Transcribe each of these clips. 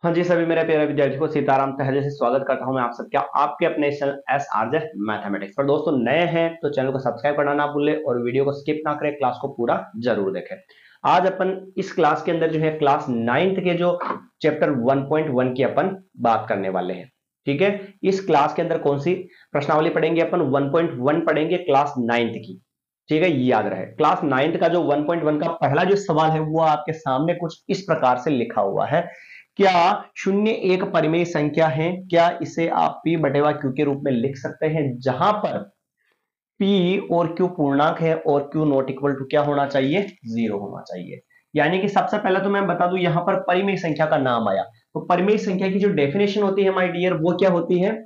हाँ जी, सभी मेरे प्यारे विद्यार्थियों को सीताराम तहजे से स्वागत करता हूं मैं आप सबका आपके अपने चैनल एस आरजे मैथमेटिक्स पर। दोस्तों नए हैं तो चैनल को सब्सक्राइब करना ना भूलें और वीडियो को स्किप ना करें, क्लास को पूरा जरूर देखें। आज अपन इस क्लास के अंदर जो है क्लास 9th के जो चैप्टर 1.1 की अपन बात करने वाले हैं। ठीक है, इस क्लास के अंदर कौन सी प्रश्नावली पढ़ेंगे? अपन 1.1 पढ़ेंगे क्लास 9th की। ठीक है, याद रहे क्लास 9th का जो 1.1 का पहला जो सवाल है वो आपके सामने कुछ इस प्रकार से लिखा हुआ है। क्या शून्य एक परिमेय संख्या है? क्या इसे आप p बटेवा q के रूप में लिख सकते हैं, जहां पर p और q पूर्णांक है और q नॉट इक्वल टू क्या होना चाहिए? 0 होना चाहिए। यानी कि सबसे पहले तो मैं बता दूं, यहां पर परिमेय संख्या का नाम आया तो परिमेय संख्या की जो डेफिनेशन होती है माय डियर वो क्या होती है?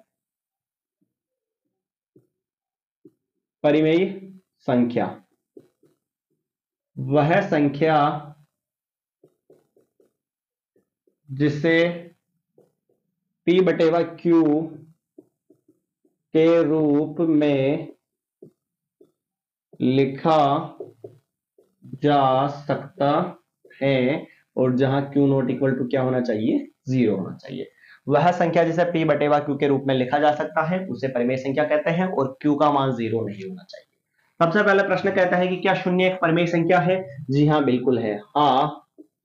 परिमेय संख्या वह संख्या जिसे p बटेवा q के रूप में लिखा जा सकता है और जहां q नॉट इक्वल टू क्या होना चाहिए? 0 होना चाहिए। वह संख्या जिसे p बटेवा q के रूप में लिखा जा सकता है उसे परिमेय संख्या कहते हैं और q का मान 0 नहीं होना चाहिए। सबसे पहला प्रश्न कहता है कि क्या शून्य एक परिमेय संख्या है? जी हाँ, बिल्कुल है। हाँ,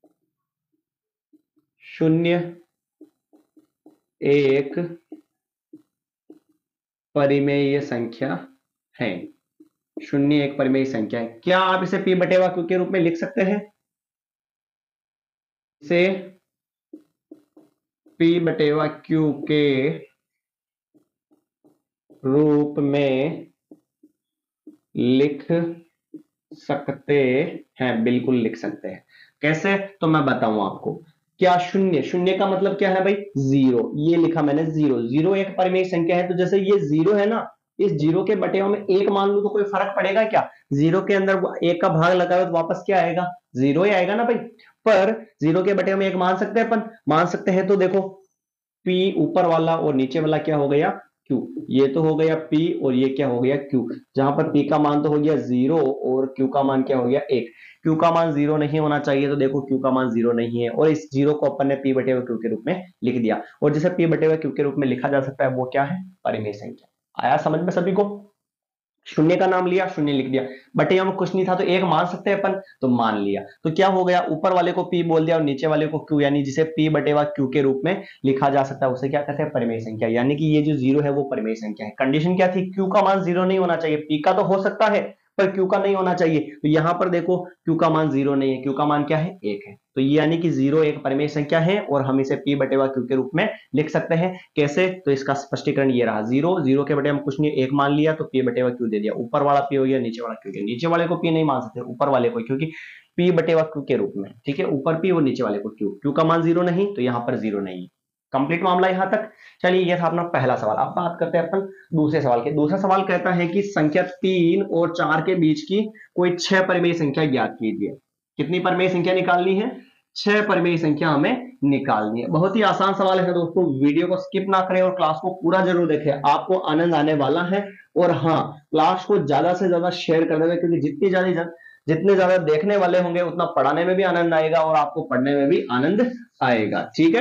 शून्य एक परिमेय संख्या है। शून्य एक परिमेय संख्या है। क्या आप इसे p बटेवा q के रूप में लिख सकते हैं? इसे p बटेवा q के रूप में लिख सकते हैं, बिल्कुल लिख सकते हैं। कैसे? तो मैं बताऊं आपको। क्या शून्य, शून्य का मतलब क्या है भाई? 0। ये लिखा मैंने 0। 0 एक परिमेय संख्या है तो जैसे ये 0 है ना, इस 0 के बटेवा में 1 मान लूं तो कोई फर्क पड़ेगा क्या? 0 के अंदर 1 का भाग लगाओ तो वापस क्या आएगा? 0 ही आएगा ना भाई। पर 0 के बटेवा में 1 मान सकते हैं अपन? मान सकते हैं। तो देखो P ऊपर वाला और नीचे वाला क्या हो गया? Q। ये तो हो गया P और ये क्या हो गया? Q। जहां पर P का मान तो हो गया 0 और Q का मान क्या हो गया? 1। Q का मान 0 नहीं होना चाहिए तो देखो Q का मान 0 नहीं है और इस 0 को अपन ने P बटे Q के रूप में लिख दिया। और जिसे P बटे Q के रूप में लिखा जा सकता है वो क्या है? परिमेय संख्या। आया समझ में सभी को? शून्य का नाम लिया, शून्य लिख दिया। बटे में कुछ नहीं था तो 1 मान सकते हैं अपन, तो मान लिया। तो क्या हो गया? ऊपर वाले को p बोल दिया और नीचे वाले को q, यानी जिसे p बटेवा q के रूप में लिखा जा सकता है उसे क्या कहते हैं? परिमेय संख्या। यानी कि ये जो 0 है वो परिमेय संख्या है। कंडीशन क्या थी? q का मान 0 नहीं होना चाहिए। p का तो हो सकता है पर q का नहीं होना चाहिए। तो यहां पर देखो q का मान 0 नहीं है, q का मान क्या है? 1 है। तो ये यानी कि 0 एक परिमेय संख्या है और हम इसे p बटेवा q के रूप में लिख सकते हैं। कैसे? तो इसका स्पष्टीकरण ये रहा। 0, 0 के बटे हम कुछ नहीं, 1 मान लिया तो p बटेवा q दे दिया। ऊपर वाला p हो गया, नीचे वाला q हो गया। नीचे वाले को p नहीं मान सकते, ऊपर वाले को, क्योंकि p बटेवा q के रूप में। ठीक है, ऊपर p और नीचे वाले को q। q का मान 0 नहीं तो यहां पर 0 नहीं। कंप्लीट मामला यहां तक। चलिए, यह था अपना पहला सवाल। अब बात करते हैं अपन दूसरे सवाल के। दूसरा सवाल कहता है कि संख्या 3 और 4 के बीच की कोई 6 परिमेय संख्या ज्ञात कीजिए। कितनी परिमेय संख्या निकालनी है? 6 परिमेय संख्या हमें निकालनी है। बहुत ही आसान सवाल है दोस्तों। वीडियो को स्किप ना करें और क्लास को पूरा जरूर देखें, आपको आनंद आने वाला है। और हाँ, क्लास को ज्यादा से ज्यादा शेयर कर देना, क्योंकि जितने ज्यादा देखने वाले होंगे उतना पढ़ाने में भी आनंद आएगा और आपको पढ़ने में भी आनंद आएगा। ठीक है,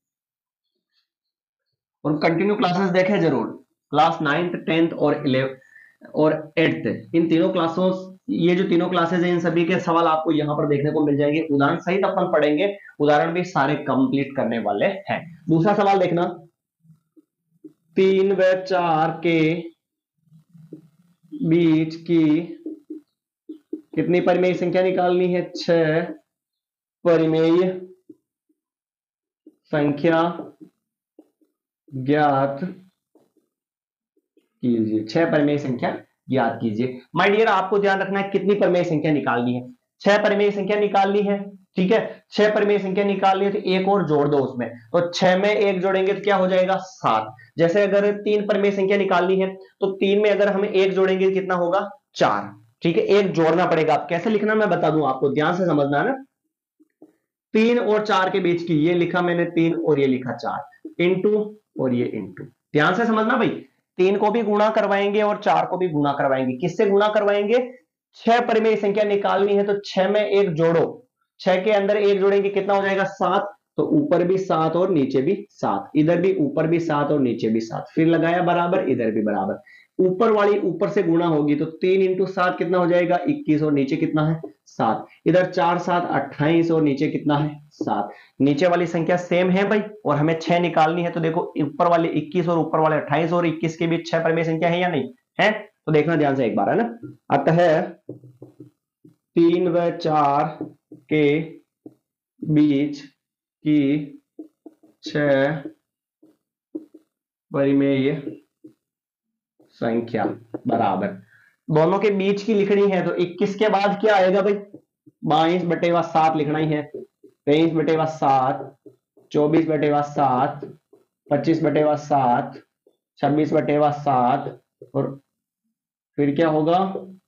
और कंटिन्यू क्लासेस देखें जरूर। क्लास 9th 10th और 11 और 8th, इन तीनों क्लासों, ये जो तीनों क्लासेस हैं इन सभी के सवाल आपको यहाँ पर देखने को मिल जाएंगे। उदाहरण सहित अपन पढ़ेंगे, उदाहरण भी सारे कंप्लीट करने वाले हैं। दूसरा सवाल देखना, 3 व 4 के बीच की कितनी परिमेय संख्या निकालनी है? 6 परिमेय संख्या ज्ञात कीजिए। 6 परिमेय संख्या ज्ञात कीजिए। माय डियर, आपको ध्यान रखना है कितनी परिमेय संख्या निकालनी है? 6 परिमेय संख्या निकालनी है। ठीक है, 6 परिमेय संख्या निकालनी है तो एक और जोड़ दो उसमें, तो 6 में 1 जोड़ेंगे तो क्या हो जाएगा? 7। जैसे अगर 3 परिमेय संख्या निकालनी है तो 3 में अगर हमें 1 जोड़ेंगे कितना होगा? 4। ठीक है, 1 जोड़ना पड़ेगा। आप कैसे लिखना मैं बता दूं आपको, ध्यान से समझना है ना। 3 और 4 के बीच की, ये लिखा मैंने 3 और ये लिखा 4, इंटू और ये इंटू। ध्यान से समझना भाई, 3 को भी गुणा करवाएंगे और 4 को भी गुणा करवाएंगे। किससे गुणा करवाएंगे? 6 परिमेय संख्या निकालनी है तो 6 में 1 जोड़ो, 6 के अंदर 1 जोड़ेंगे कितना हो जाएगा? 7। तो ऊपर भी 7 और नीचे भी 7, इधर भी ऊपर भी 7 और नीचे भी 7, फिर लगाया बराबर, इधर भी बराबर। ऊपर वाली ऊपर से गुणा होगी तो 3 इंटू 7 कितना हो जाएगा 21, और नीचे कितना है 7। इधर 4 7 28 और नीचे कितना है 7। नीचे वाली संख्या सेम है भाई, और हमें 6 निकालनी है। तो देखो ऊपर वाले 21 और ऊपर वाले 28 और 21 के बीच 6 परिमेय संख्या है या नहीं है, तो देखना ध्यान से एक बार, है ना। अतः 3 व 4 के बीच की 6 परिमेय संख्या बराबर, दोनों के बीच की लिखनी है तो 21 के बाद क्या आएगा भाई, 22/7 लिखना ही है। 23/7, 24/7, 25/7, 26/7 और फिर क्या होगा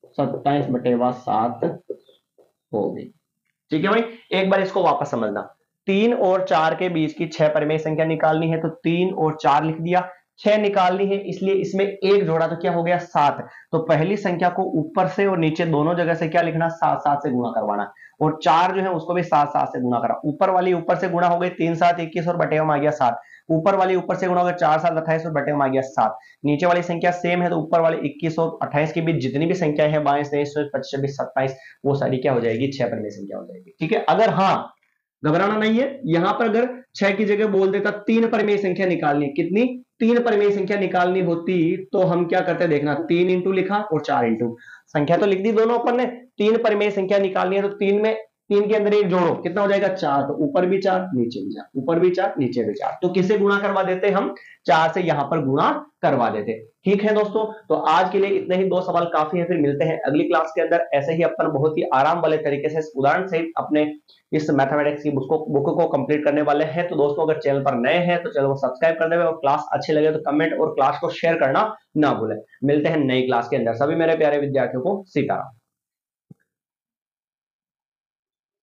27/7 होगी। ठीक है भाई, एक बार इसको वापस समझना। 3 और 4 के बीच की 6 परिमेय संख्या निकालनी है तो 3 और 4 लिख दिया। 6 निकालनी है इसलिए इसमें एक जोड़ा तो क्या हो गया 7। तो पहली संख्या को ऊपर से और नीचे दोनों जगह से क्या लिखना 7 7 से गुणा करवाना, और 4 जो है उसको भी 7 7 से गुणा करा। ऊपर वाली ऊपर से गुणा हो गई 3 7 21 और बटे में आ गया 7। ऊपर वाली ऊपर से गुणा हो गया 4 7 28 और बटे में आ गया 7। नीचे वाली संख्या सेम है तो ऊपर वाले 21 और 28 के बीच जितनी भी संख्या है 22 23 25 26 27 वो सारी क्या हो जाएगी 6 परिमेय संख्या हो जाएगी। ठीक है, अगर हाँ घबराना नहीं है, यहां पर अगर 6 की जगह बोल देता 3 परिमेय संख्या निकालनी, कितनी 3 परिमेय संख्या निकालनी होती तो हम क्या करते देखना, 3 इंटू लिखा और 4 इंटू, संख्या तो लिख दी दोनों अपन ने। 3 परिमेय संख्या निकालनी है तो 3 के अंदर एक जोड़ो कितना हो जाएगा 4, तो ऊपर भी 4 नीचे भी 4, ऊपर भी 4 नीचे भी 4, तो किससे गुणा करवा देते हम 4 से यहां पर गुणा करवा देते। ठीक है दोस्तों, तो आज के लिए इतने ही 2 सवाल काफी है, फिर मिलते हैं अगली क्लास के अंदर। ऐसे ही अपन बहुत ही आराम वाले तरीके से उदाहरण सहित अपने इस मैथमेटिक्स की बुक को कंप्लीट करने वाले हैं। तो दोस्तों अगर चैनल पर नए हैं तो चैनल को सब्सक्राइब कर दें, और क्लास अच्छी लगे तो कमेंट और क्लास को शेयर करना ना भूलें। मिलते हैं नई क्लास के अंदर, सभी मेरे प्यारे विद्यार्थियों को सीताराम।